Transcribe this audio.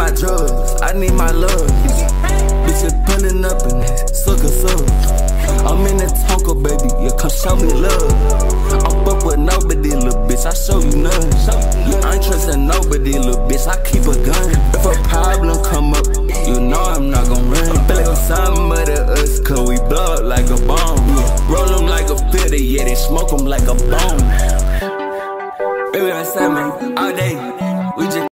my drugs, I need my love. Bitches pulling up in that sucker sub. I'm in that Tonka, baby, yeah, come show me love. I'm fuck with nobody, little bitch, I show you none. I ain't trusting nobody, little bitch, I keep a gun. If a problem come up, you know I'm not gon' run. Feel like I'm somebody us, cause we blow up like a bomb. Roll them like a filter, yeah, they smoke them like a bomb. Baby, that's me all day. We just